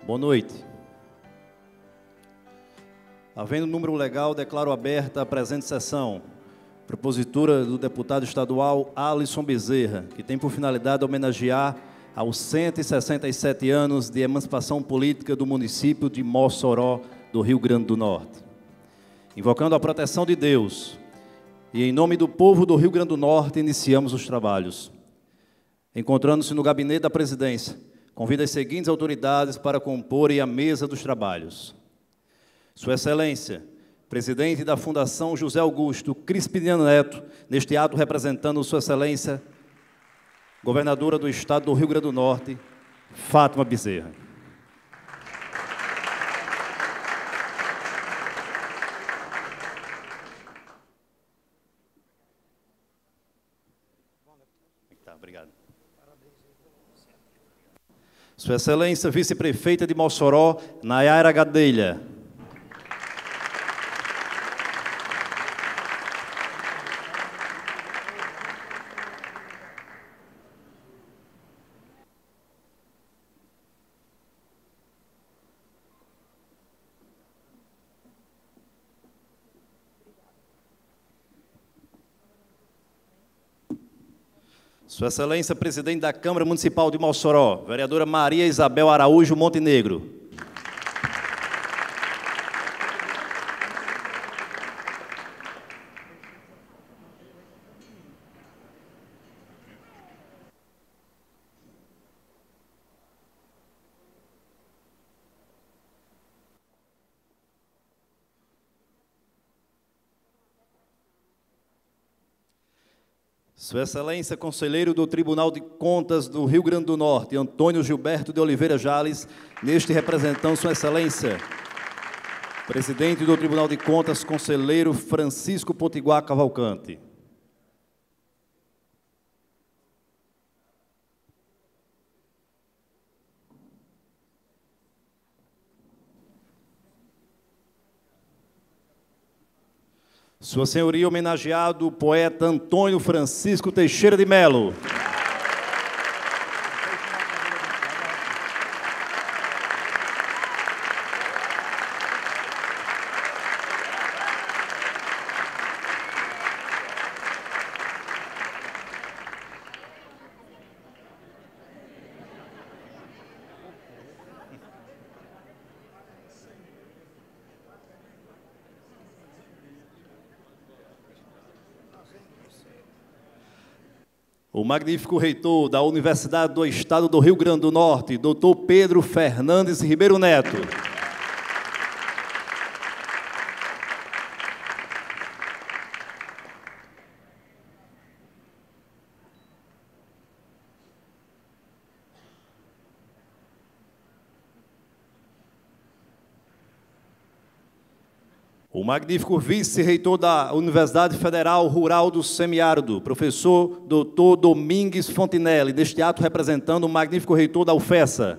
Boa noite. Havendo número legal, declaro aberta a presente sessão. Propositura do deputado estadual Alisson Bezerra, que tem por finalidade homenagear aos 167 anos de emancipação política do município de Mossoró, do Rio Grande do Norte. Invocando a proteção de Deus e em nome do povo do Rio Grande do Norte, iniciamos os trabalhos. Encontrando-se no gabinete da presidência, convido as seguintes autoridades para comporem a mesa dos trabalhos. Sua Excelência, presidente da Fundação José Augusto Crispiniano Neto, neste ato representando Sua Excelência, governadora do Estado do Rio Grande do Norte, Fátima Bezerra. Obrigado. Sua Excelência, vice-prefeita de Mossoró, Nayara Gadelha. Sua Excelência, presidente da Câmara Municipal de Mossoró, vereadora Maria Isabel Araújo Montenegro. Sua Excelência, conselheiro do Tribunal de Contas do Rio Grande do Norte, Antônio Gilberto de Oliveira Jales, neste representando Sua Excelência, presidente do Tribunal de Contas, conselheiro Francisco Potiguar Cavalcante. Sua Senhoria, homenageado o poeta Antônio Francisco Teixeira de Melo. O magnífico reitor da Universidade do Estado do Rio Grande do Norte, Dr. Pedro Fernandes Ribeiro Neto. O magnífico vice-reitor da Universidade Federal Rural do Semiárido, professor Dr. Domingues Fontinelli, neste ato representando o magnífico reitor da UFESA.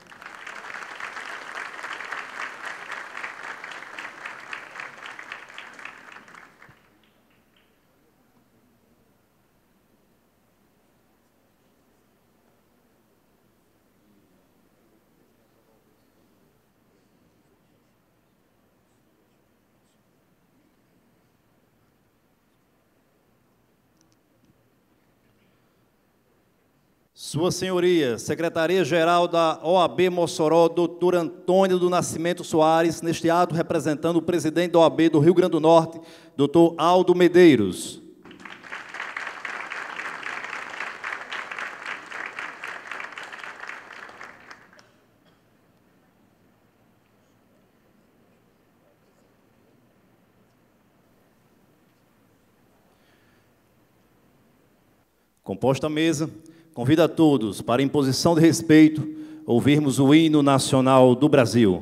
Sua Senhoria, Secretaria-Geral da OAB Mossoró, Dr. Antônio do Nascimento Soares, neste ato representando o presidente da OAB do Rio Grande do Norte, Dr. Aldo Medeiros. Composta a mesa, convido a todos, para em posição de respeito, ouvirmos o hino nacional do Brasil.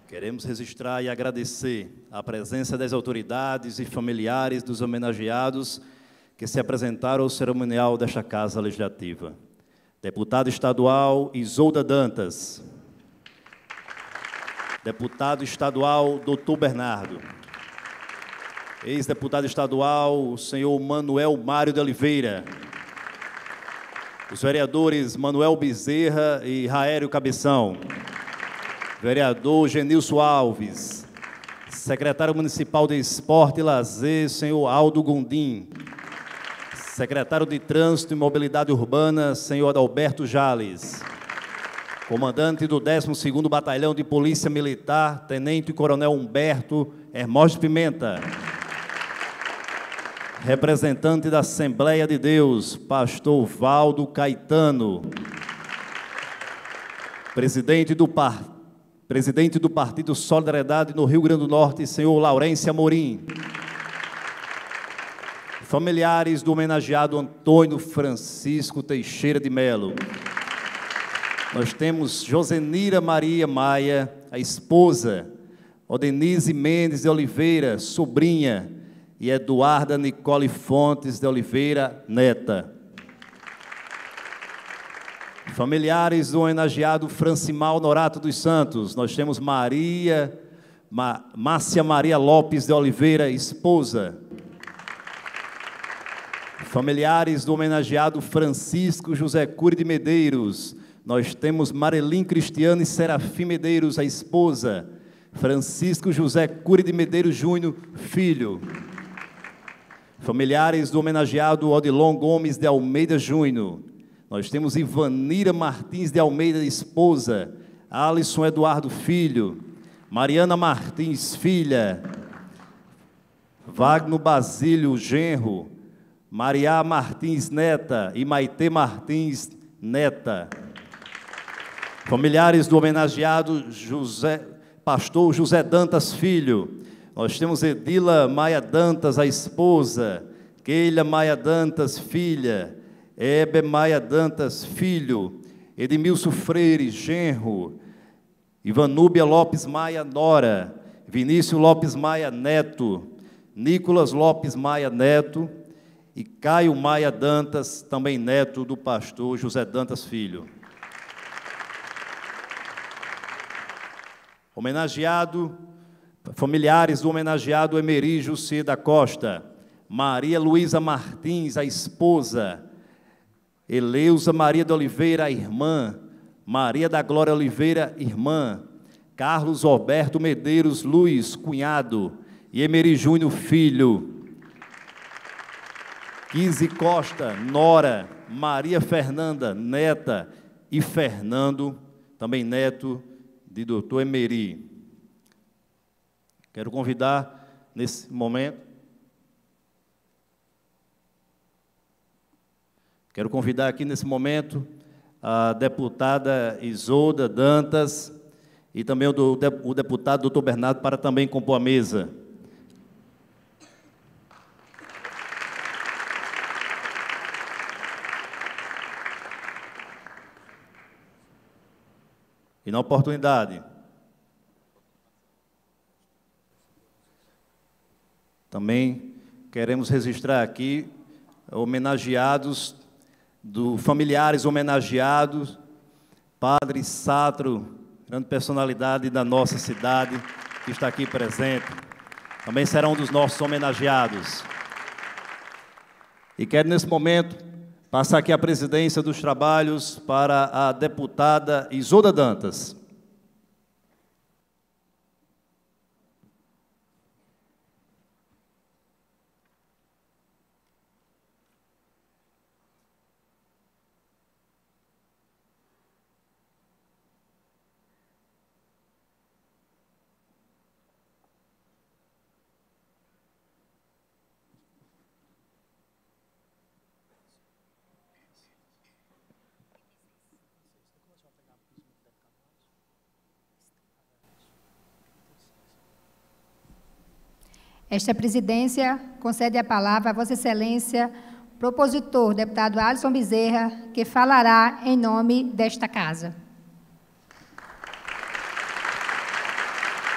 Queremos registrar e agradecer a presença das autoridades e familiares dos homenageados que se apresentaram ao cerimonial desta Casa Legislativa. Deputado estadual Isolda Dantas. Deputado estadual Dr. Bernardo. Ex-deputado estadual, o senhor Manuel Mário de Oliveira. Os vereadores Manuel Bezerra e Raério Cabeção. Vereador Genilson Alves. Secretário Municipal de Esporte e Lazer, senhor Aldo Gondim. Secretário de Trânsito e Mobilidade Urbana, senhor Adalberto Jales. Comandante do 12º Batalhão de Polícia Militar, Tenente Coronel Humberto Hermógenes Pimenta. Representante da Assembleia de Deus, pastor Valdo Caetano. Presidente do Partido Solidariedade no Rio Grande do Norte, senhor Laurêncio Amorim. Familiares do homenageado Antônio Francisco Teixeira de Melo. Nós temos Josenira Maria Maia, a esposa, Odenise Mendes de Oliveira, sobrinha, e Eduarda Nicole Fontes de Oliveira, neta. Familiares do homenageado Francimal Norato dos Santos, nós temos Márcia Maria Lopes de Oliveira, esposa. Familiares do homenageado Francisco José Cury de Medeiros, nós temos Marelim Cristiane Serafim Medeiros, a esposa. Francisco José Cury de Medeiros Júnior, filho. Familiares do homenageado Odilon Gomes de Almeida Júnior, nós temos Ivanira Martins de Almeida, esposa. Alisson Eduardo, filho. Mariana Martins, filha. Wagner Basílio, genro. Maria Martins, neta, e Maitê Martins, neta. Familiares do homenageado pastor José Dantas, filho. Nós temos Edila Maia Dantas, a esposa. Keila Maia Dantas, filha. Hebe Maia Dantas, filho. Edmilson Freire, genro. Ivanúbia Lopes Maia, nora. Vinícius Lopes Maia, neto. Nicolas Lopes Maia, neto. E Caio Maia Dantas, também neto do pastor José Dantas, filho. Familiares do homenageado Emery Jussi da Costa. Maria Luísa Martins, a esposa. Eleusa Maria de Oliveira, a irmã. Maria da Glória Oliveira, irmã. Carlos Roberto Medeiros Luiz, cunhado. E Emery Júnior, filho. Kise Costa, nora. Maria Fernanda, neta. E Fernando, também neto de doutor Emery. Quero convidar, nesse momento, a deputada Isolda Dantas e também o deputado doutor Bernardo para também compor a mesa. E na oportunidade, também queremos registrar aqui homenageados, familiares homenageados, Padre Satro, grande personalidade da nossa cidade, que está aqui presente. Também será um dos nossos homenageados. E quero, nesse momento, passar aqui a presidência dos trabalhos para a deputada Isolda Dantas. Esta presidência concede a palavra a Vossa Excelência, propositor, deputado Alisson Bezerra, que falará em nome desta casa.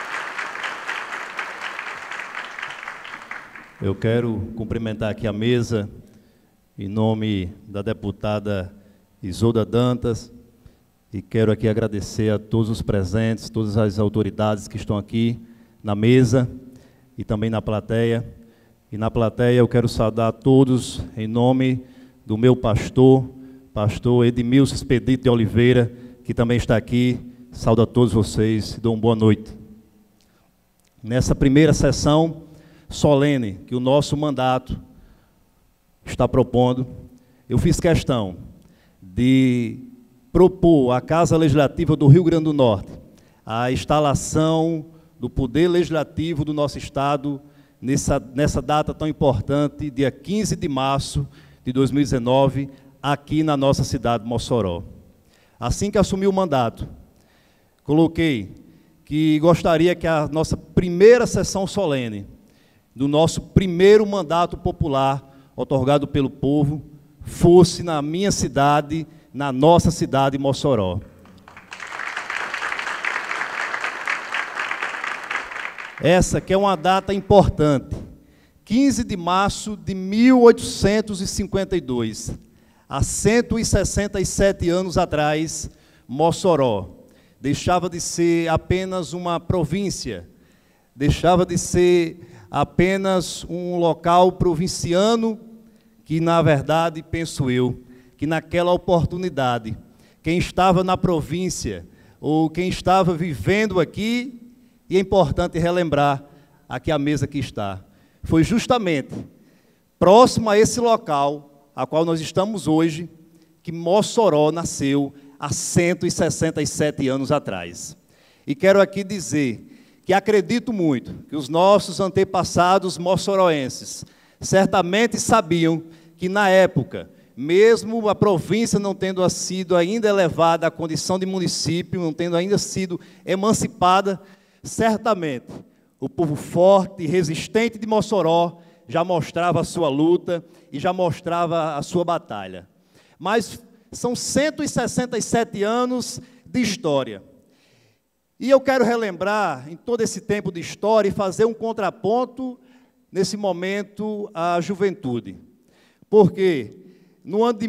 Eu quero cumprimentar aqui a mesa, em nome da deputada Isolda Dantas, e quero aqui agradecer a todos os presentes, todas as autoridades que estão aqui na mesa e também na plateia. E na plateia eu quero saudar a todos em nome do meu pastor Edmilson Expedito de Oliveira, que também está aqui. Saúdo a todos vocês e dou uma boa noite. Nessa primeira sessão solene que o nosso mandato está propondo, eu fiz questão de propor à Casa Legislativa do Rio Grande do Norte a instalação do Poder Legislativo do nosso Estado nessa data tão importante, dia 15 de março de 2019, aqui na nossa cidade de Mossoró. Assim que assumi o mandato, coloquei que gostaria que a nossa primeira sessão solene do nosso primeiro mandato popular, otorgado pelo povo, fosse na minha cidade, na nossa cidade, Mossoró. Essa que é uma data importante, 15 de março de 1852, há 167 anos atrás, Mossoró deixava de ser apenas uma província, deixava de ser apenas um local provinciano, que na verdade, penso eu, que naquela oportunidade, quem estava na província, ou quem estava vivendo aqui, e é importante relembrar aqui a mesa que está, foi justamente próximo a esse local, a qual nós estamos hoje, que Mossoró nasceu há 167 anos atrás. E quero aqui dizer que acredito muito que os nossos antepassados moçoroenses certamente sabiam que na época, mesmo a província não tendo sido ainda elevada à condição de município, não tendo ainda sido emancipada, certamente o povo forte e resistente de Mossoró já mostrava a sua luta e já mostrava a sua batalha. Mas são 167 anos de história. E eu quero relembrar, em todo esse tempo de história, e fazer um contraponto, nesse momento, à juventude. Porque, no ano de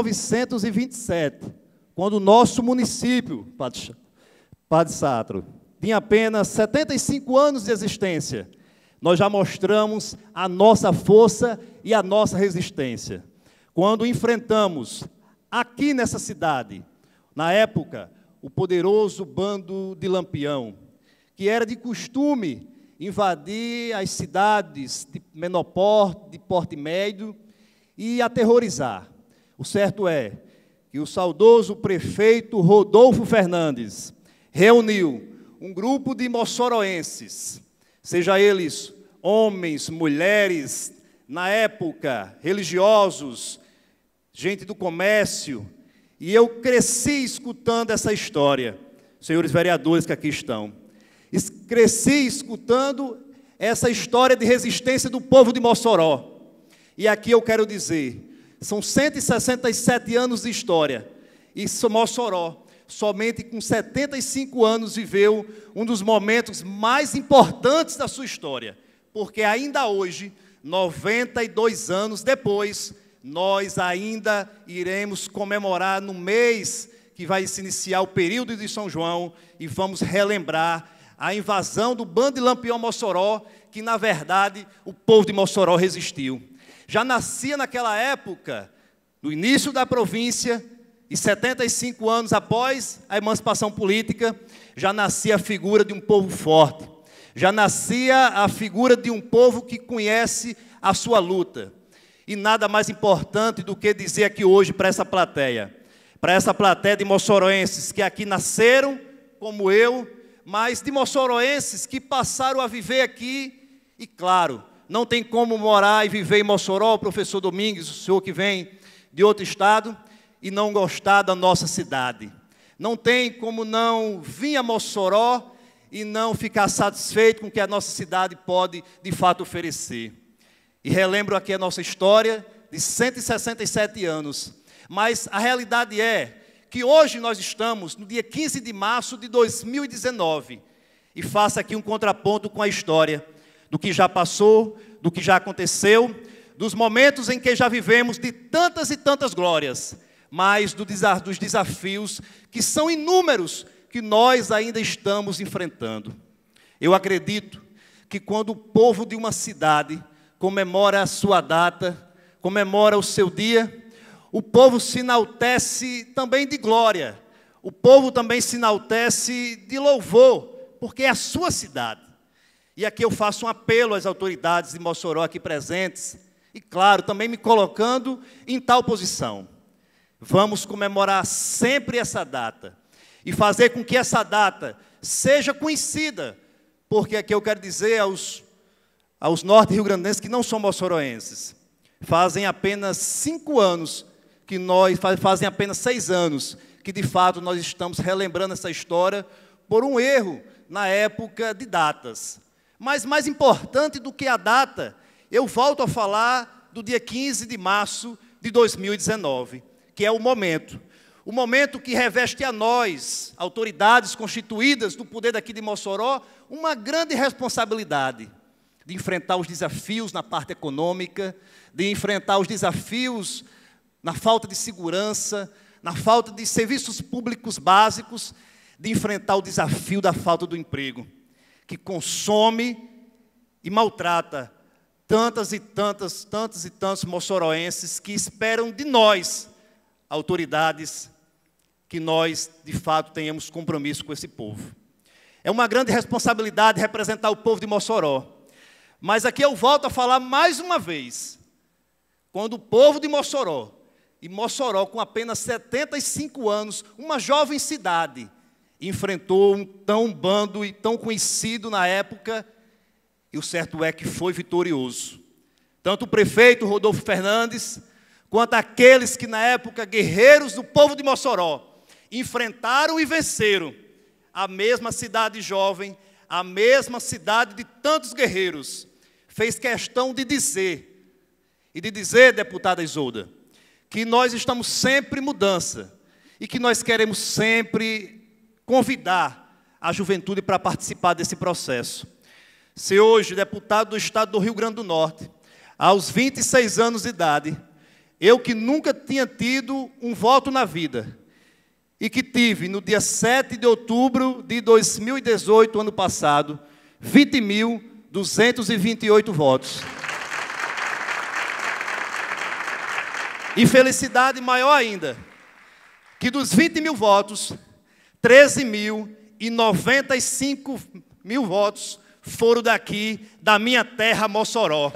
1927, quando o nosso município, Padre Sátro, tinha apenas 75 anos de existência, nós já mostramos a nossa força e a nossa resistência. Quando enfrentamos, aqui nessa cidade, na época, o poderoso bando de Lampião, que era de costume invadir as cidades de menor porte, de porte médio, e aterrorizar. O certo é que o saudoso prefeito Rodolfo Fernandes reuniu um grupo de moçoroenses, seja eles homens, mulheres, na época, religiosos, gente do comércio, e eu cresci escutando essa história, senhores vereadores que aqui estão. Cresci escutando essa história de resistência do povo de Mossoró. E aqui eu quero dizer, são 167 anos de história, e Mossoró, somente com 75 anos, viveu um dos momentos mais importantes da sua história, porque ainda hoje, 92 anos depois, nós ainda iremos comemorar no mês que vai se iniciar o período de São João e vamos relembrar a invasão do bando de Lampião a Mossoró, que na verdade o povo de Mossoró resistiu. Já nascia naquela época, no início da província, e 75 anos após a emancipação política, já nascia a figura de um povo forte, já nascia a figura de um povo que conhece a sua luta. E nada mais importante do que dizer aqui hoje para essa plateia de moçoroenses que aqui nasceram, como eu, mas de moçoroenses que passaram a viver aqui, e claro, não tem como morar e viver em Mossoró, professor Domingues, o senhor que vem de outro estado, e não gostar da nossa cidade. Não tem como não vir a Mossoró e não ficar satisfeito com o que a nossa cidade pode, de fato, oferecer. E relembro aqui a nossa história de 167 anos. Mas a realidade é que hoje nós estamos no dia 15 de março de 2019. E faço aqui um contraponto com a história do que já passou, do que já aconteceu, dos momentos em que já vivemos de tantas e tantas glórias, mas dos desafios que são inúmeros que nós ainda estamos enfrentando. Eu acredito que quando o povo de uma cidade comemora a sua data, comemora o seu dia, o povo se enaltece também de glória, o povo também se enaltece de louvor, porque é a sua cidade. E aqui eu faço um apelo às autoridades de Mossoró aqui presentes, e claro, também me colocando em tal posição. Vamos comemorar sempre essa data, e fazer com que essa data seja conhecida, porque aqui eu quero dizer aos norte-riograndenses que não são mossoroenses, fazem apenas 5 anos, fazem apenas 6 anos, que de fato nós estamos relembrando essa história por um erro na época de datas. Mas mais importante do que a data, eu volto a falar do dia 15 de março de 2019, que é o momento que reveste a nós, autoridades constituídas do poder daqui de Mossoró, uma grande responsabilidade de enfrentar os desafios na parte econômica, de enfrentar os desafios na falta de segurança, na falta de serviços públicos básicos, de enfrentar o desafio da falta do emprego, que consome e maltrata tantos e tantos mossoroenses que esperam de nós, autoridades, que nós, de fato, tenhamos compromisso com esse povo. É uma grande responsabilidade representar o povo de Mossoró. Mas aqui eu volto a falar mais uma vez, quando o povo de Mossoró, e Mossoró com apenas 75 anos, uma jovem cidade, enfrentou um tão bando e tão conhecido na época, e o certo é que foi vitorioso. Tanto o prefeito Rodolfo Fernandes, quanto aqueles que na época, guerreiros do povo de Mossoró, enfrentaram e venceram a mesma cidade jovem, a mesma cidade de tantos guerreiros, fez questão de dizer, deputada Isolda, que nós estamos sempre em mudança e que nós queremos sempre convidar a juventude para participar desse processo. Se hoje, deputado do estado do Rio Grande do Norte, aos 26 anos de idade, eu que nunca tinha tido um voto na vida, e que tive no dia 7 de outubro de 2018, ano passado, 20.228 votos. E felicidade maior ainda, que dos 20 mil votos, 13.095 votos foram daqui, da minha terra, Mossoró.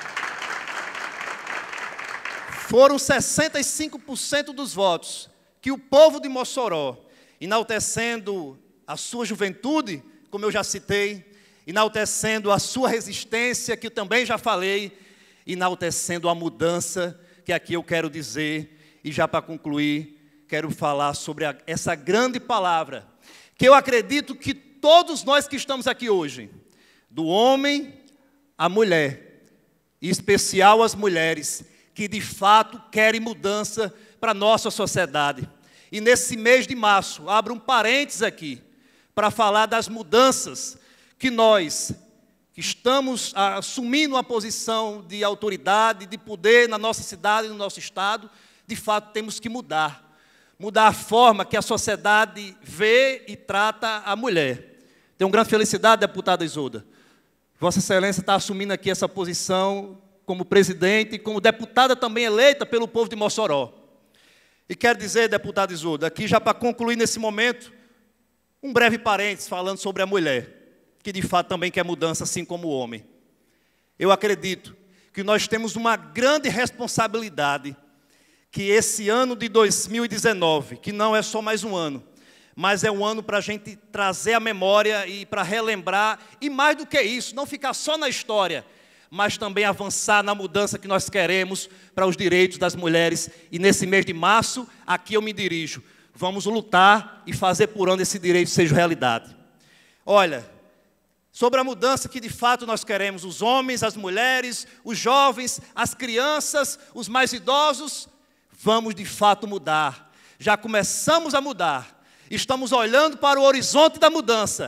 Foram 65% dos votos que o povo de Mossoró, enaltecendo a sua juventude, como eu já citei, enaltecendo a sua resistência, que eu também já falei, enaltecendo a mudança, que aqui eu quero dizer, e já para concluir, quero falar sobre essa grande palavra, que eu acredito que todos nós que estamos aqui hoje, do homem à mulher, em especial as mulheres, que de fato querem mudança para a nossa sociedade. E nesse mês de março, abro um parênteses aqui, para falar das mudanças que nós, que estamos assumindo uma posição de autoridade, de poder na nossa cidade, no nosso estado, de fato temos que mudar. Mudar a forma que a sociedade vê e trata a mulher. Tenho grande felicidade, deputada Isolda. Vossa Excelência está assumindo aqui essa posição como presidente e como deputada também eleita pelo povo de Mossoró. E quero dizer, deputada Isolda, aqui já para concluir nesse momento, um breve parênteses falando sobre a mulher, que de fato também quer mudança, assim como o homem. Eu acredito que nós temos uma grande responsabilidade, que esse ano de 2019, que não é só mais um ano, mas é um ano para a gente trazer a memória e para relembrar, e mais do que isso, não ficar só na história, mas também avançar na mudança que nós queremos para os direitos das mulheres. E nesse mês de março, aqui eu me dirijo, vamos lutar e fazer por onde esse direito seja realidade. Olha, sobre a mudança que de fato nós queremos, os homens, as mulheres, os jovens, as crianças, os mais idosos, vamos de fato mudar. Já começamos a mudar, estamos olhando para o horizonte da mudança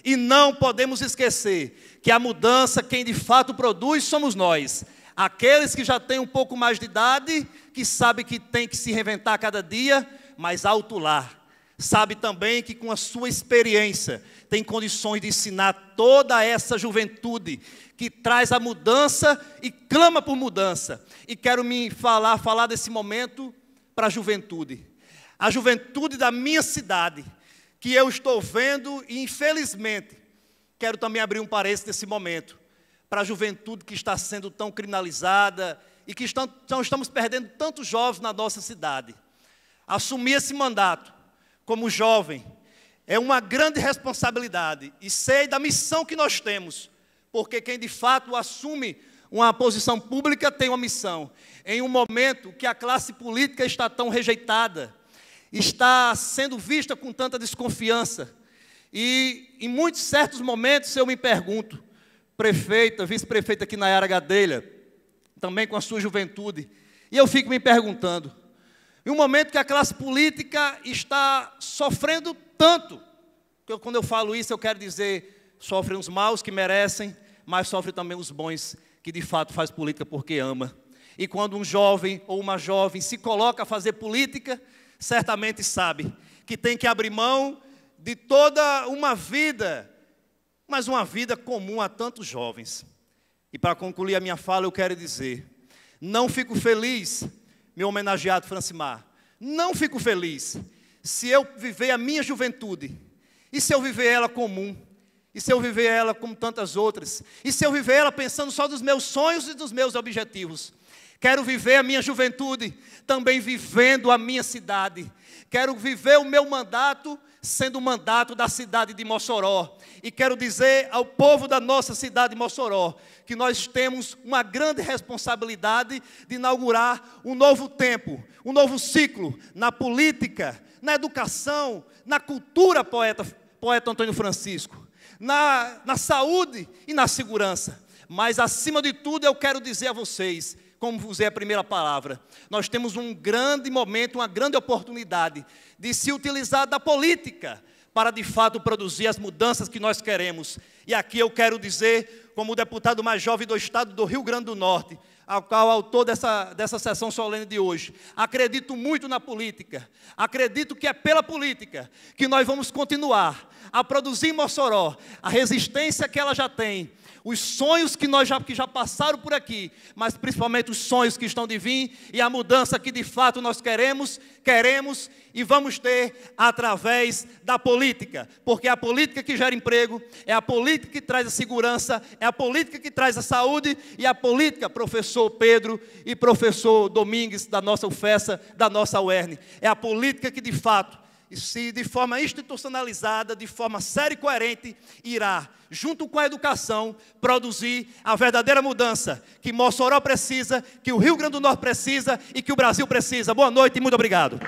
E não podemos esquecer que a mudança, quem de fato produz, somos nós. Aqueles que já têm um pouco mais de idade, que sabem que tem que se reinventar a cada dia, mas alto lá. Sabe também que com a sua experiência tem condições de ensinar toda essa juventude que traz a mudança e clama por mudança. E quero falar desse momento para a juventude. A juventude da minha cidade, que eu estou vendo e infelizmente, quero também abrir um parênteses nesse momento, para a juventude que está sendo tão criminalizada e que estamos perdendo tantos jovens na nossa cidade. Assumir esse mandato como jovem é uma grande responsabilidade e sei da missão que nós temos, porque quem de fato assume uma posição pública tem uma missão. Em um momento que a classe política está tão rejeitada, está sendo vista com tanta desconfiança, e em muitos certos momentos eu me pergunto, prefeita, vice-prefeita aqui Nayara Gadelha, também com a sua juventude, e eu fico me perguntando, em um momento que a classe política está sofrendo tanto, que quando eu falo isso eu quero dizer, sofrem os maus que merecem, mas sofrem também os bons, que de fato faz política porque ama. E quando um jovem ou uma jovem se coloca a fazer política, certamente sabe que tem que abrir mão de toda uma vida, mas uma vida comum a tantos jovens. E para concluir a minha fala, eu quero dizer, não fico feliz, meu homenageado Francimar, não fico feliz se eu viver a minha juventude, e se eu viver ela comum, e se eu viver ela como tantas outras, e se eu viver ela pensando só dos meus sonhos e dos meus objetivos. Quero viver a minha juventude também vivendo a minha cidade. Quero viver o meu mandato sendo o mandato da cidade de Mossoró. E quero dizer ao povo da nossa cidade de Mossoró que nós temos uma grande responsabilidade de inaugurar um novo tempo, um novo ciclo na política, na educação, na cultura, poeta Antônio Francisco, na saúde e na segurança. Mas, acima de tudo, eu quero dizer a vocês, como usei a primeira palavra, nós temos um grande momento, uma grande oportunidade de se utilizar da política para, de fato, produzir as mudanças que nós queremos. E aqui eu quero dizer, como o deputado mais jovem do estado do Rio Grande do Norte, ao qual autor dessa sessão solene de hoje, acredito muito na política, acredito que é pela política que nós vamos continuar a produzir em Mossoró a resistência que ela já tem, os sonhos que já passaram por aqui, mas principalmente os sonhos que estão de vir e a mudança que de fato nós queremos e vamos ter através da política, porque é a política que gera emprego, é a política que traz a segurança, é a política que traz a saúde e a política, professor Pedro e professor Domingues da nossa UFESA, da nossa UERN, é a política que de fato, se de forma institucionalizada, de forma séria e coerente, irá, junto com a educação, produzir a verdadeira mudança que Mossoró precisa, que o Rio Grande do Norte precisa e que o Brasil precisa. Boa noite e muito obrigado.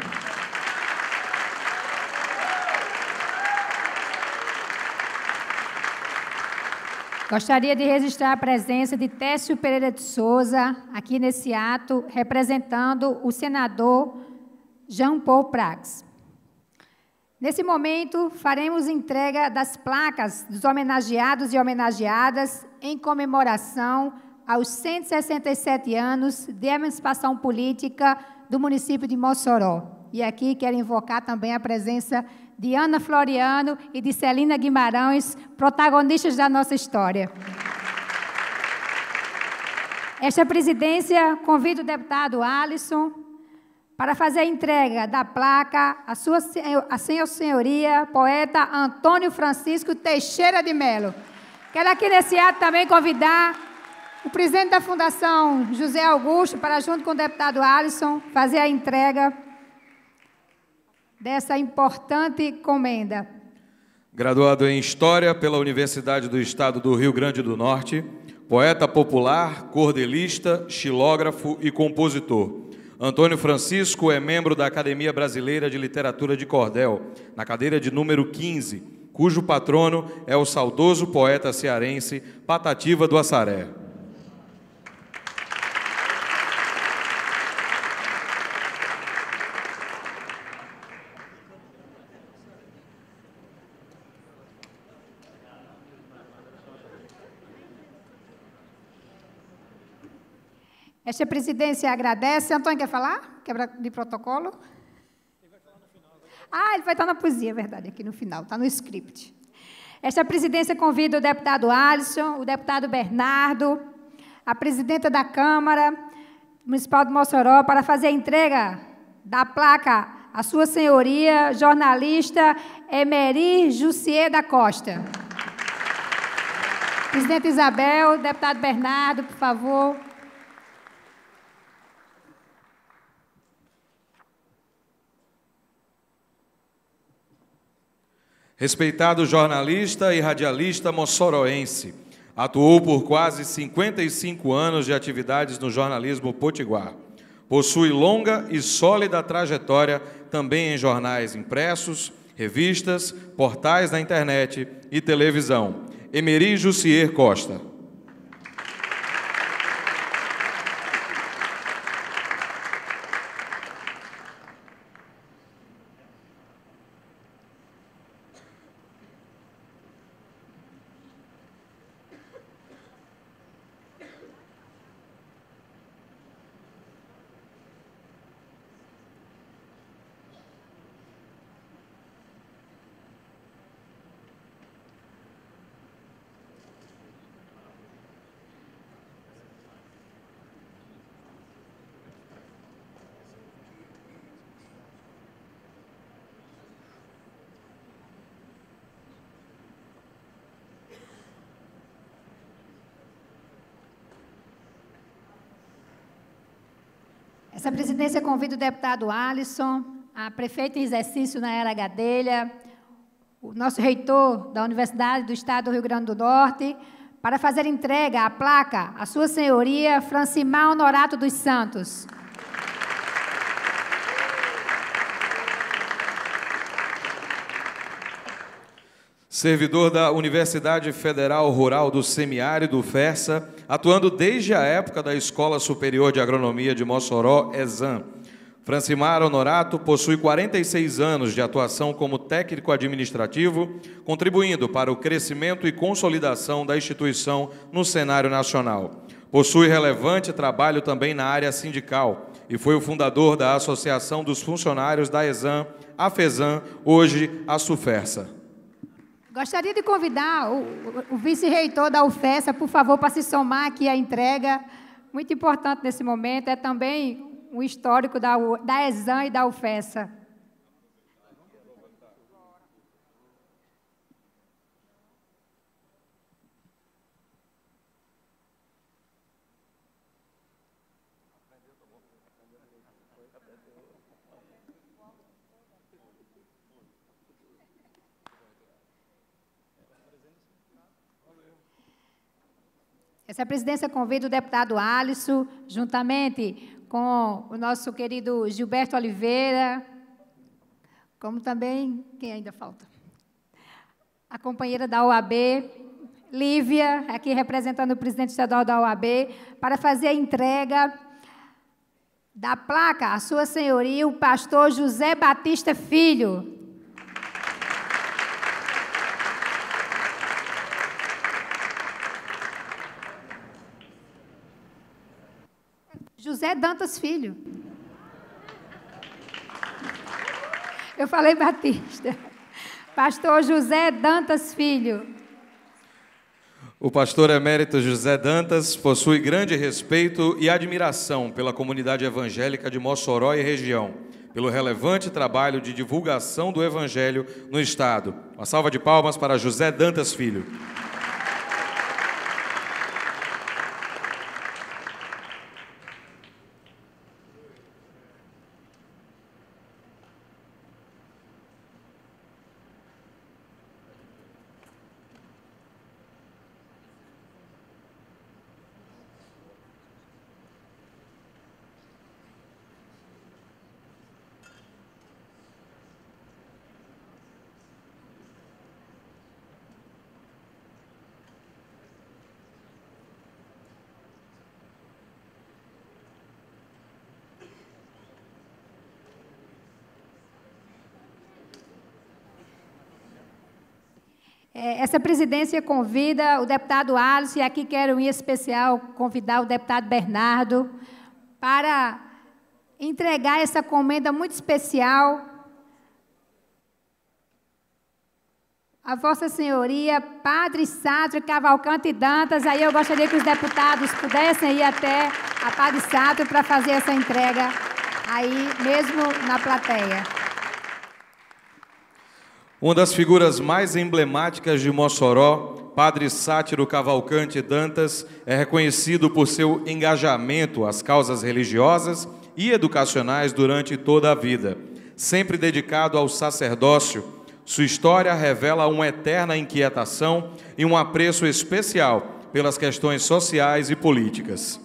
Gostaria de registrar a presença de Técio Pereira de Souza, aqui nesse ato, representando o senador Jean Paul Prats. Nesse momento, faremos entrega das placas dos homenageados e homenageadas em comemoração aos 167 anos de emancipação política do município de Mossoró. E aqui quero invocar também a presença de Ana Floriano e de Celina Guimarães, protagonistas da nossa história. Esta presidência convida o deputado Alisson para fazer a entrega da placa a sua senhoria, poeta Antônio Francisco Teixeira de Melo. Quero aqui nesse ato também convidar o presidente da Fundação, José Augusto, para, junto com o deputado Alisson, fazer a entrega dessa importante comenda. Graduado em História pela Universidade do Estado do Rio Grande do Norte, poeta popular, cordelista, xilógrafo e compositor. Antônio Francisco é membro da Academia Brasileira de Literatura de Cordel, na cadeira de número 15, cujo patrono é o saudoso poeta cearense Patativa do Assaré. Esta presidência agradece. Antônio, quer falar? Quebra de protocolo? Ele vai falar no final. Ah, ele vai estar na poesia, é verdade, aqui no final, está no script. Esta presidência convida o deputado Alisson, o deputado Bernardo, a presidenta da Câmara Municipal de Mossoró, para fazer a entrega da placa à sua senhoria, jornalista Emery Jussier da Costa. Presidenta Isabel, deputado Bernardo, por favor. Respeitado jornalista e radialista moçoroense, atuou por quase 55 anos de atividades no jornalismo potiguar. Possui longa e sólida trajetória também em jornais impressos, revistas, portais na internet e televisão. Emery Jussier Costa. Essa presidência convida o deputado Alisson, a prefeita em exercício Nayara Gadelha, o nosso reitor da Universidade do Estado do Rio Grande do Norte, para fazer entrega à placa à sua senhoria Francimar Honorato dos Santos. Servidor da Universidade Federal Rural do Semiárido, FERSA, atuando desde a época da Escola Superior de Agronomia de Mossoró, ESAM. Francimar Honorato possui 46 anos de atuação como técnico administrativo, contribuindo para o crescimento e consolidação da instituição no cenário nacional. Possui relevante trabalho também na área sindical e foi o fundador da Associação dos Funcionários da ESAM, a FESAM, hoje a SUFERSA. Gostaria de convidar o vice-reitor da UFESA, por favor, para se somar aqui à entrega. Muito importante nesse momento, é também um histórico da ESAM e da UFESA. Essa presidência convida o deputado Alisson, juntamente com o nosso querido Gilberto Oliveira, como também, quem ainda falta? A companheira da OAB, Lívia, aqui representando o presidente estadual da OAB, para fazer a entrega da placa à sua senhoria, o pastor José Batista Filho. José Dantas Filho. Eu falei Batista. Pastor José Dantas Filho. O pastor emérito José Dantas possui grande respeito e admiração pela comunidade evangélica de Mossoró e região, pelo relevante trabalho de divulgação do evangelho no estado. Uma salva de palmas para José Dantas Filho. Essa presidência convida o deputado Alisson, e aqui quero em especial convidar o deputado Bernardo, para entregar essa comenda muito especial a Vossa Senhoria, Padre Sátrio Cavalcante Dantas. Aí eu gostaria que os deputados pudessem ir até a Padre Sátrio para fazer essa entrega aí mesmo na plateia. Uma das figuras mais emblemáticas de Mossoró, Padre Sátiro Cavalcante Dantas, é reconhecido por seu engajamento às causas religiosas e educacionais durante toda a vida. Sempre dedicado ao sacerdócio, sua história revela uma eterna inquietação e um apreço especial pelas questões sociais e políticas.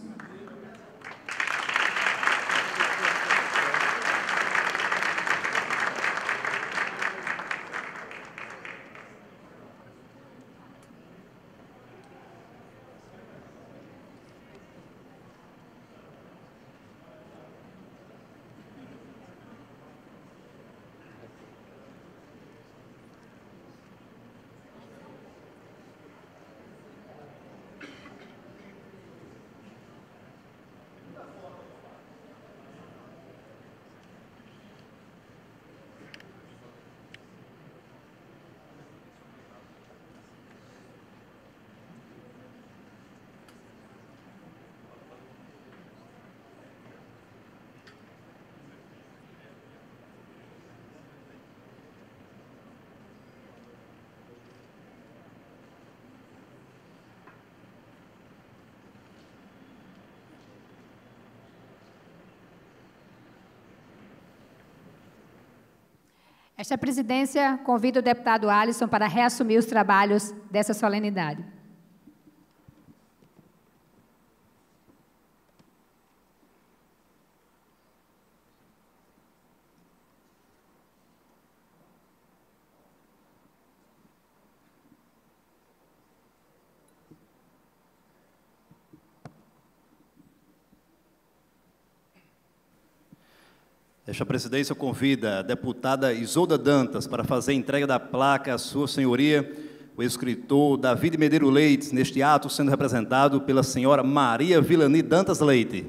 Esta presidência convida o deputado Alisson para reassumir os trabalhos dessa solenidade. Esta presidência convida a deputada Isolda Dantas para fazer a entrega da placa à Sua Senhoria, o escritor David Medeiro Leite, neste ato sendo representado pela senhora Maria Vilani Dantas Leite.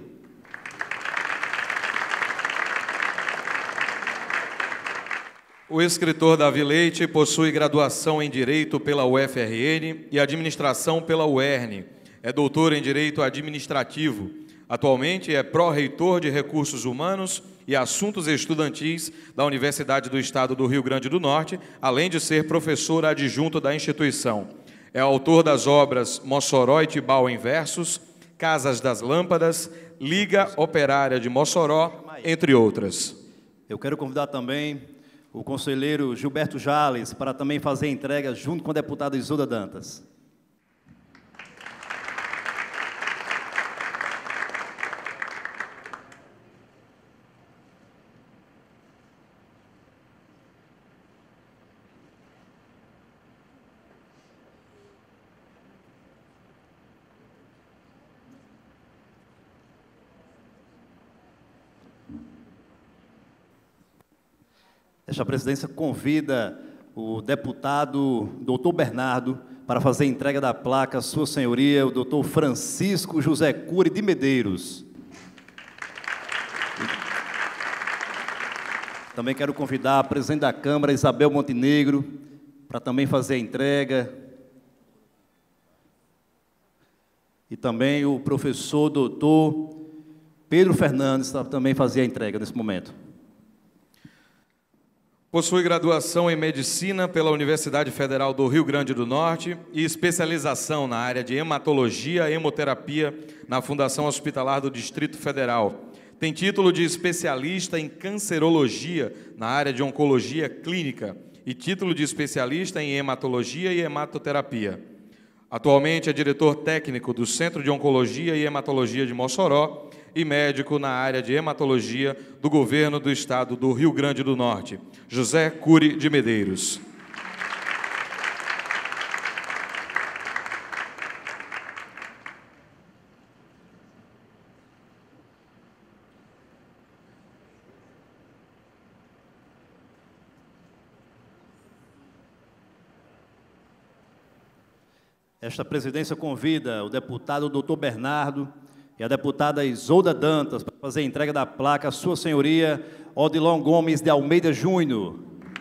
O escritor Davi Leite possui graduação em Direito pela UFRN e Administração pela UERN. É doutor em Direito Administrativo. Atualmente é pró-reitor de Recursos Humanos e Assuntos Estudantis da Universidade do Estado do Rio Grande do Norte, além de ser professor adjunto da instituição. É autor das obras Mossoró e Tibau em Versos, Casas das Lâmpadas, Liga Operária de Mossoró, entre outras. Eu quero convidar também o conselheiro Gilberto Jales para também fazer a entrega junto com a deputada Isolda Dantas. Esta presidência convida o deputado doutor Bernardo para fazer a entrega da placa à Sua Senhoria, o doutor Francisco José Cury de Medeiros. Também quero convidar a presidente da Câmara, Isabel Montenegro, para também fazer a entrega. E também o professor doutor Pedro Fernandes para também fazer a entrega nesse momento. Possui graduação em Medicina pela Universidade Federal do Rio Grande do Norte e especialização na área de hematologia e hemoterapia na Fundação Hospitalar do Distrito Federal. Tem título de especialista em cancerologia na área de oncologia clínica e título de especialista em hematologia e hematoterapia. Atualmente é diretor técnico do Centro de Oncologia e Hematologia de Mossoró e médico na área de hematologia do Governo do Estado do Rio Grande do Norte, José Cury de Medeiros. Esta presidência convida o deputado doutor Bernardo e a deputada Isolda Dantas para fazer a entrega da placa, Sua Senhoria Odilon Gomes de Almeida Júnior.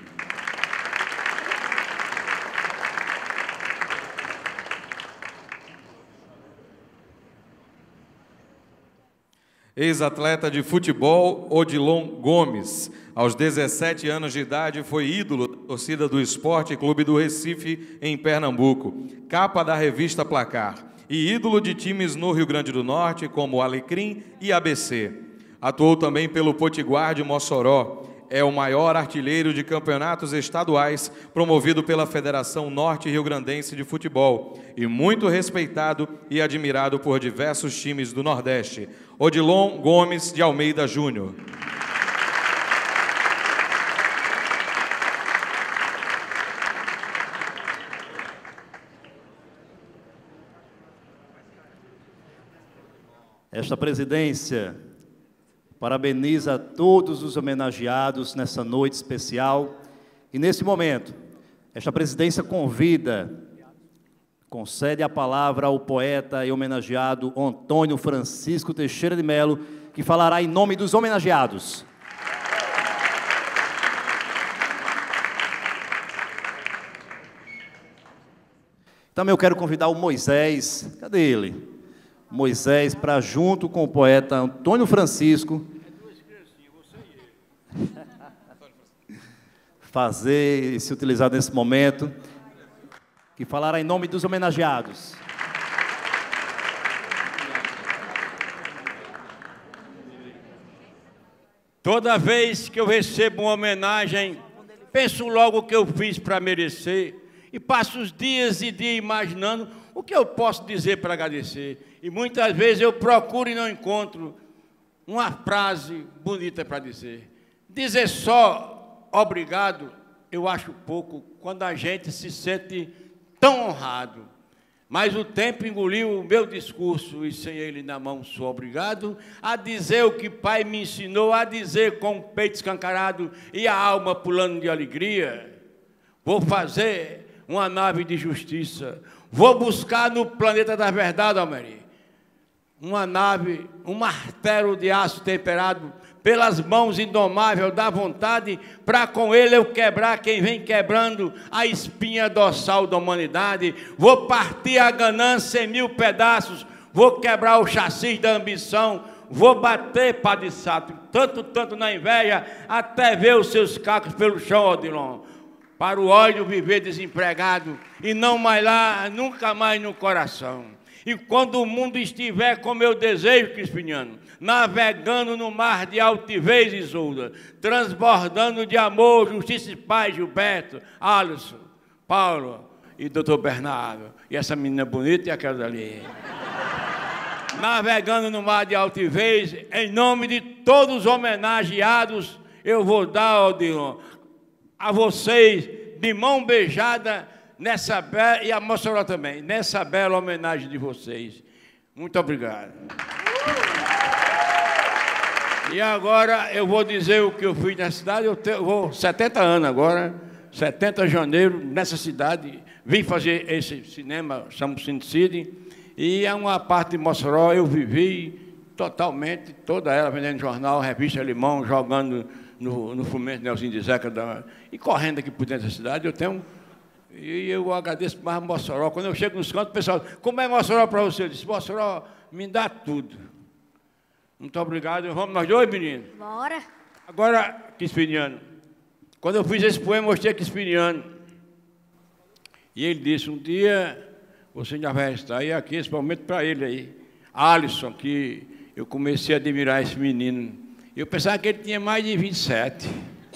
Ex-atleta de futebol, Odilon Gomes. Aos 17 anos de idade, foi ídolo da torcida do Esporte Clube do Recife, em Pernambuco. Capa da revista Placar. E ídolo de times no Rio Grande do Norte, como Alecrim e ABC. Atuou também pelo Potiguar de Mossoró. É o maior artilheiro de campeonatos estaduais promovido pela Federação Norte Rio-Grandense de Futebol e muito respeitado e admirado por diversos times do Nordeste. Odilon Gomes de Almeida Júnior. Esta presidência parabeniza todos os homenageados nessa noite especial. E nesse momento, esta presidência concede a palavra ao poeta e homenageado Antônio Francisco Teixeira de Melo, que falará em nome dos homenageados. Também eu quero convidar o Moisés, cadê ele? Moisés, para junto com o poeta Antônio Francisco, fazer e se utilizar nesse momento, que falará em nome dos homenageados. Toda vez que eu recebo uma homenagem, penso logo o que eu fiz para merecer e passo os dias e dias imaginando o que eu posso dizer para agradecer. E muitas vezes eu procuro e não encontro uma frase bonita para dizer. Dizer só obrigado, eu acho pouco, quando a gente se sente tão honrado. Mas o tempo engoliu o meu discurso e sem ele na mão sou obrigado a dizer o que pai me ensinou, a dizer com o peito escancarado e a alma pulando de alegria. Vou fazer uma nave de justiça, vou buscar no planeta da verdade, Almeri, uma nave, um martelo de aço temperado pelas mãos indomáveis da vontade, para com ele eu quebrar quem vem quebrando a espinha dorsal da humanidade. Vou partir a ganância em 1000 pedaços, vou quebrar o chassi da ambição, vou bater, Padre Sato, tanto na inveja, até ver os seus cacos pelo chão, Odilon, para o ódio viver desempregado e não mais lá, nunca mais no coração. E quando o mundo estiver como eu desejo, Crispiniano, navegando no mar de altivez, Isolda, transbordando de amor, justiça e paz, Gilberto, Alisson, Paulo e doutor Bernardo, e essa menina bonita e aquela dali. Navegando no mar de altivez, em nome de todos os homenageados, eu vou dar, Odilon, a vocês, de mão beijada, nessa bela, e a Mossoró também, nessa bela homenagem de vocês. Muito obrigado. E agora eu vou dizer o que eu fiz na cidade. Eu vou 70 anos agora, 70 de janeiro, nessa cidade. Vim fazer esse cinema, chama-se Cine City, e é uma parte de Mossoró, eu vivi totalmente, toda ela, vendendo jornal, revista Limão, jogando no Fluminense Nelson de Zeca, e correndo aqui por dentro da cidade. E eu agradeço mais a Mossoró. Quando eu chego nos cantos, o pessoal, como é Mossoró para você? Eu disse, Mossoró, me dá tudo. Muito obrigado. Vamos nós dois, menino? Bora. Agora, Crispiniano, quando eu fiz esse poema, eu mostrei a Crispiniano. E ele disse, um dia você já vai estar aí, aqui, esse momento para ele aí. Alisson, que eu comecei a admirar esse menino. Eu pensava que ele tinha mais de 27.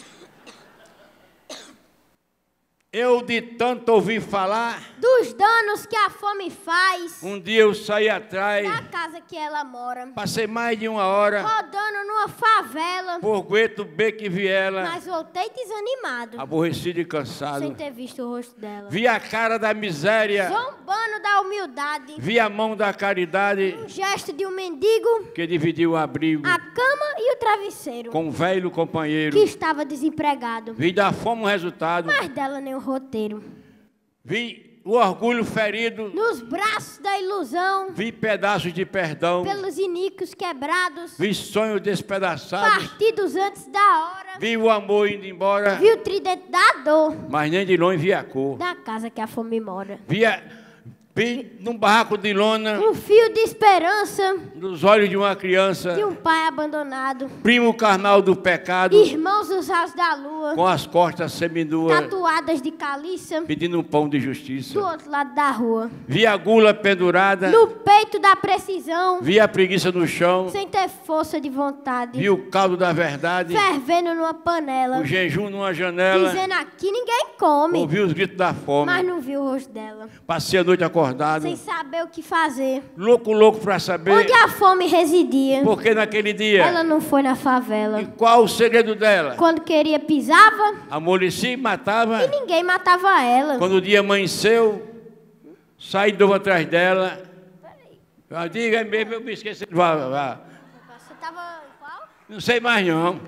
Eu de tanto ouvir falar dos danos que a fome faz. Um dia eu saí atrás da casa que ela mora. Passei mais de 1 hora rodando numa favela por Gueto, Beco e Viela. Mas voltei desanimado, aborrecido e cansado, sem ter visto o rosto dela. Vi a cara da miséria, zombando da humildade. Vi a mão da caridade, um gesto de um mendigo que dividiu o abrigo, a cama e o travesseiro, com um velho companheiro que estava desempregado. Vi da fome o resultado, mas dela nem o roteiro. Vi o orgulho ferido, nos braços da ilusão, vi pedaços de perdão, pelos iníquos quebrados, vi sonhos despedaçados, partidos antes da hora, vi o amor indo embora, vi o tridente da dor, mas nem de longe vi a cor. da casa que a fome mora. Vi num barraco de lona, Um fio de esperança nos olhos de uma criança, de um pai abandonado, primo carnal do pecado, irmãos dos raios da lua, com as costas seminuas, tatuadas de caliça, pedindo um pão de do justiça. outro lado da rua, Vi a gula pendurada, no peito da precisão, vi a preguiça no chão, sem ter força de vontade, vi o caldo da verdade, fervendo numa panela, o jejum numa janela, dizendo aqui ninguém come, ouvi os gritos da fome, mas não viu o rosto dela, passei a noite acordado, sem saber o que fazer. louco pra saber, Onde a fome residia, porque naquele dia, ela não foi na favela. e qual o segredo dela? Quando queria pisava Amolecia e matava, e ninguém matava ela. quando o dia amanheceu, saí de novo atrás dela, diga mesmo, eu me esqueci, vá. Você tava qual? Não sei mais não.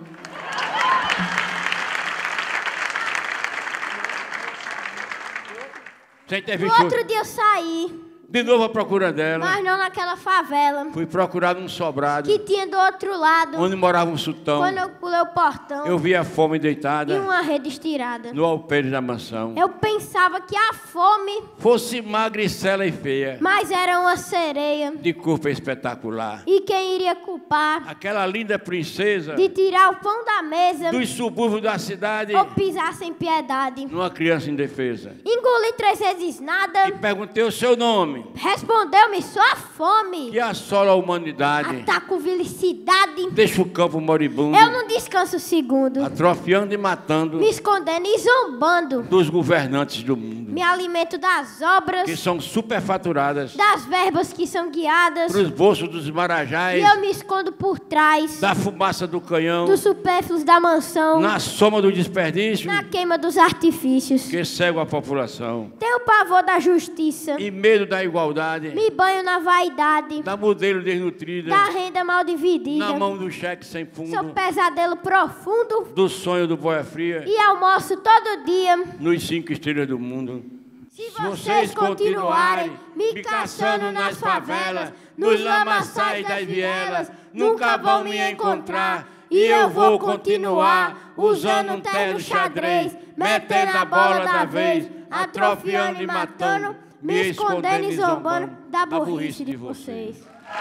Sem ter No visto. outro dia eu saí, De novo à procura dela. mas não naquela favela Fui procurar num sobrado, que tinha do outro lado. onde morava um sultão. Quando eu pulei o portão Eu vi a fome e deitada uma rede estirada, no alpendre da mansão. eu pensava que a fome, Fosse magricela e feia, mas era uma sereia. de corpo espetacular. E quem iria culpar Aquela linda princesa de tirar o pão da mesa dos subúrbios da cidade, ou pisar sem piedade? numa criança indefesa. Engoli 3 vezes nada, E perguntei o seu nome, respondeu-me só a fome. que assola a humanidade, Ataco felicidade, deixa o campo moribundo, eu não descanso um segundo, atrofiando e matando me escondendo e zombando. dos governantes do mundo, Me alimento das obras, que são superfaturadas das verbas que são guiadas, para os bolsos dos e marajás, eu me escondo por trás da fumaça do canhão, dos supérfluos da mansão, na soma do desperdício, na queima dos artifícios. que cega a população, Tenho pavor da justiça, e medo da igualdade, me banho na vaidade, da modelo desnutrida, da renda mal dividida. na mão do cheque sem fundo, Sou pesadelo profundo do sonho do boia fria, e almoço todo dia. nos 5 estrelas do mundo. Se vocês continuarem me caçando nas favelas, nos lamaçais das vielas, nunca vão me encontrar. E eu vou continuar usando um terno xadrez, metendo a bola da vez, atrofiando e matando, me escondendo e zombando da burrice de vocês.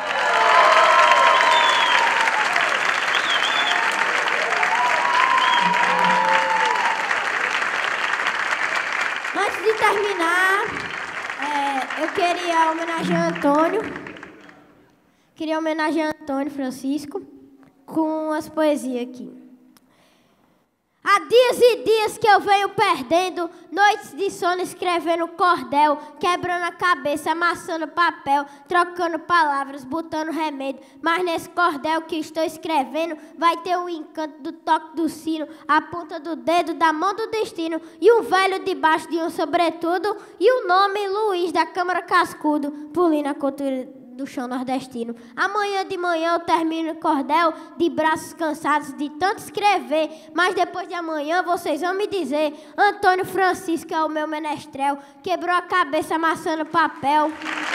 Antes de terminar, eu queria homenagear Antônio. Queria homenagear Antônio Francisco com as poesias aqui. Há dias e dias que eu venho perdendo, noites de sono escrevendo cordel, quebrando a cabeça, amassando papel, trocando palavras, botando remédio. Mas nesse cordel que estou escrevendo vai ter o encanto do toque do sino, a ponta do dedo da mão do destino e um velho debaixo de um sobretudo e o nome Luiz da Câmara Cascudo, pulindo a cultura do chão nordestino. Amanhã de manhã eu termino o cordel de braços cansados de tanto escrever, mas depois de amanhã vocês vão me dizer: Antônio Francisco é o meu menestrel, quebrou a cabeça amassando papel.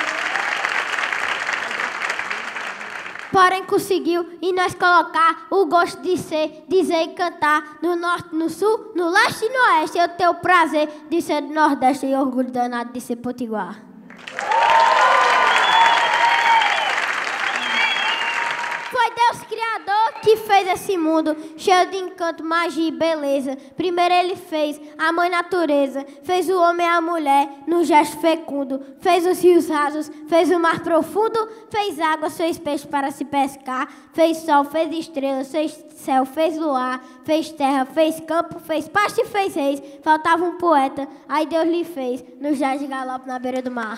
Porém conseguiu em nós colocar o gosto de ser, dizer e cantar no norte, no sul, no leste e no oeste. Eu tenho o prazer de ser do Nordeste e orgulho danado de ser potiguar. Foi Deus Criador que fez esse mundo cheio de encanto, magia e beleza. Primeiro ele fez a mãe natureza, fez o homem e a mulher num gesto fecundo, fez os rios rasos, fez o mar profundo, fez água, fez peixe para se pescar, fez sol, fez estrelas, fez céu, fez luar, fez terra, fez campo, fez pasto e fez reis. Faltava um poeta, aí Deus lhe fez no jazz de galope na beira do mar.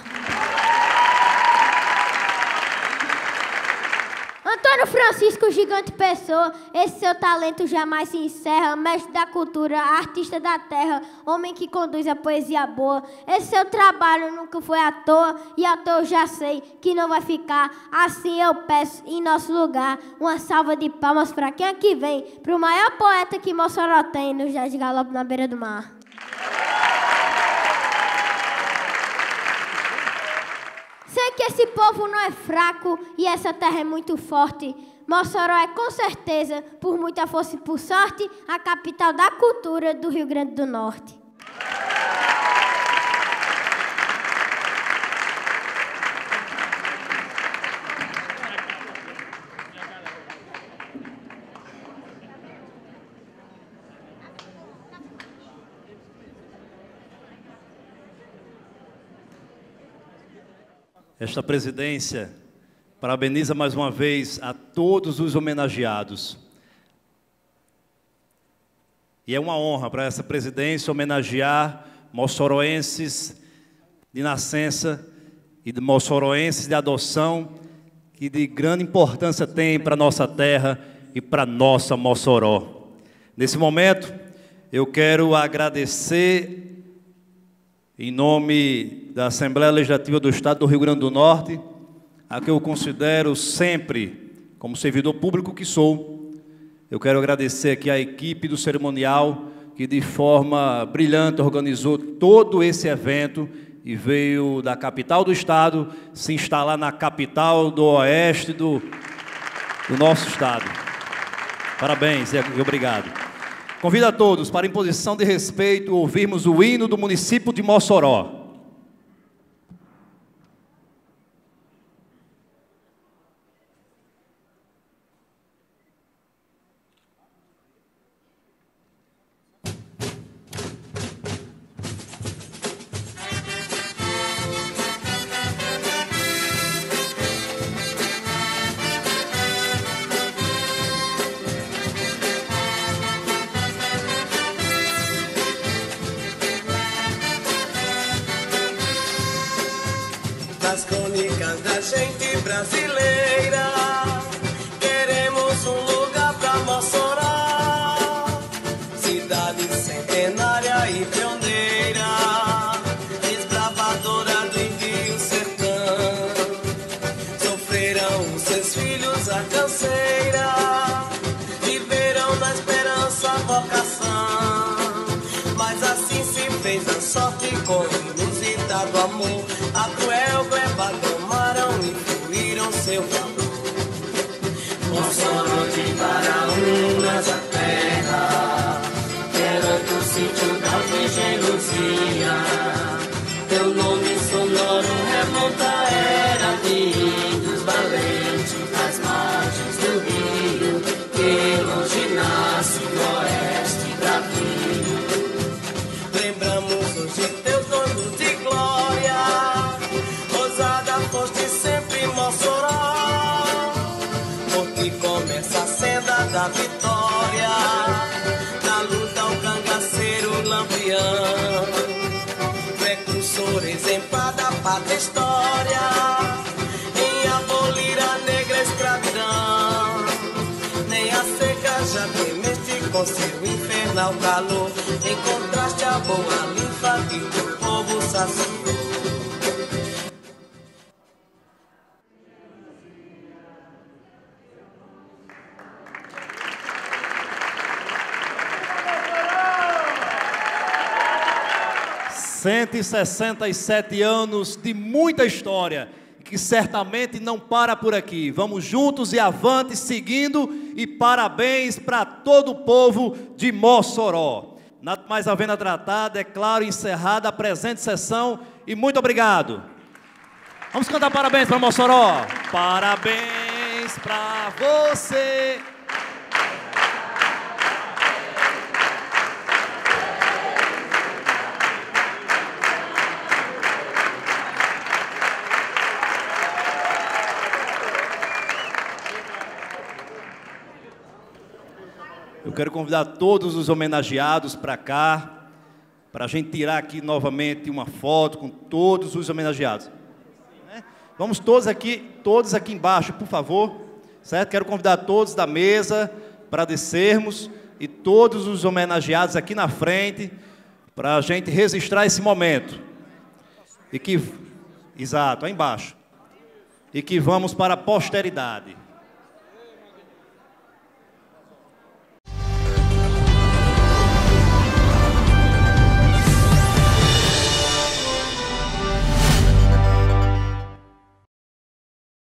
Antônio Francisco Gigante Pessoa, esse seu talento jamais se encerra, mestre da cultura, artista da terra, homem que conduz a poesia boa. Esse seu trabalho nunca foi à toa, e à toa eu já sei que não vai ficar. Assim eu peço, em nosso lugar, uma salva de palmas para quem aqui vem, para o maior poeta que Mossoró tem, no jazz de galope na beira do mar. esse povo não é fraco e essa terra é muito forte. Mossoró é, com certeza, por muita força e por sorte, a capital da cultura do Rio Grande do Norte. Esta presidência parabeniza mais uma vez a todos os homenageados. E é uma honra para essa presidência homenagear moçoroenses de nascença e de moçoroenses de adoção, que de grande importância tem para a nossa terra e para a nossa Mossoró. Nesse momento, eu quero agradecer, em nome da Assembleia Legislativa do Estado do Rio Grande do Norte, a que eu considero sempre, como servidor público que sou, eu quero agradecer aqui a equipe do cerimonial, que de forma brilhante organizou todo esse evento e veio da capital do Estado se instalar na capital do Oeste do nosso Estado. Parabéns e obrigado. Convido a todos para, em posição de respeito, ouvirmos o hino do município de Mossoró. Nas crônicas da gente brasileira, queremos um lugar pra Mossoró, cidade centenária e pioneira, desbravadora do Índio Sertão. Sofreram seus filhos a canseira, viveram na esperança a vocação, mas assim se fez a sorte com inusitado amor. A cruel gleba tomaram e fluíram seu valor. Mossoró de Paraúnas a terra, perante o sítio da Virgem Luzia. Teu nome sonoro remonta a era de índios valentes das margens do rio, que longe nasce no oeste bravio. Lembramos hoje teus anos de glória, foste sempre Mossoró, por ti começa a senda da vitória, na luta o cangaceiro lampião, precursor exemplar da pátria história, em abolir a negra escravidão. Nem a seca já temeste com seu infernal calor, encontraste a boa linfa que teu povo saciou. e 167 anos de muita história, que certamente não para por aqui. Vamos juntos e avante, seguindo, e parabéns para todo o povo de Mossoró. Nada mais havendo a tratar, declaro encerrada a presente sessão e muito obrigado. Vamos cantar parabéns para Mossoró. Parabéns para você. Eu quero convidar todos os homenageados para cá, para a gente tirar aqui novamente uma foto com todos os homenageados. Vamos todos aqui embaixo, por favor, certo? Quero convidar todos da mesa para descermos e todos os homenageados aqui na frente, para a gente registrar esse momento. Exato, aí embaixo. E que vamos para a posteridade.